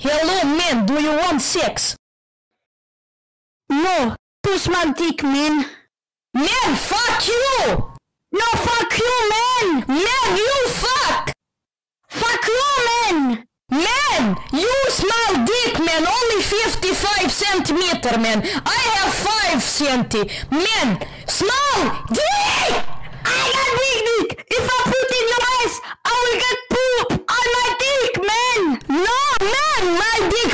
Hello, man, do you want sex? No, too small dick, man. Man, fuck you! No, fuck you, man! Man, you fuck! Fuck you, man! Man, you small dick, man, only 55 centimeter, man. I have 5 centi. Man, small dick! I got big dick! If I put in your ass, I will get poop on my dick, man! No, man, my dick